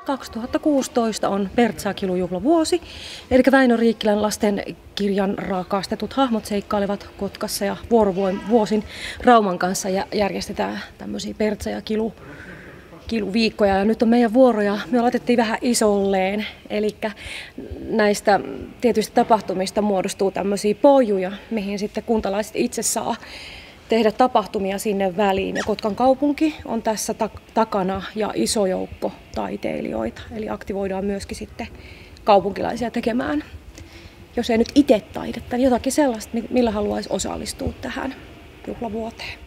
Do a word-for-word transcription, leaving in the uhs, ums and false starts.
kaksituhattakuusitoista on Pertsa-kilujuhlavuosi, eli Väinö Riikkilän lastenkirjan rakastetut hahmot seikkailevat Kotkassa ja vuorovuosin Rauman kanssa ja järjestetään tämmöisiä Pertsa- ja kilu, kiluviikkoja. Ja nyt on meidän vuoroja, me laitettiin vähän isolleen, eli näistä tietyistä tapahtumista muodostuu tämmöisiä pojuja, mihin sitten kuntalaiset itse saa tehdä tapahtumia sinne väliin. Ja Kotkan kaupunki on tässä tak- takana ja iso joukko taiteilijoita. Eli aktivoidaan myöskin sitten kaupunkilaisia tekemään, jos ei nyt itse taidetta, niin jotakin sellaista, millä haluaisi osallistua tähän juhlavuoteen.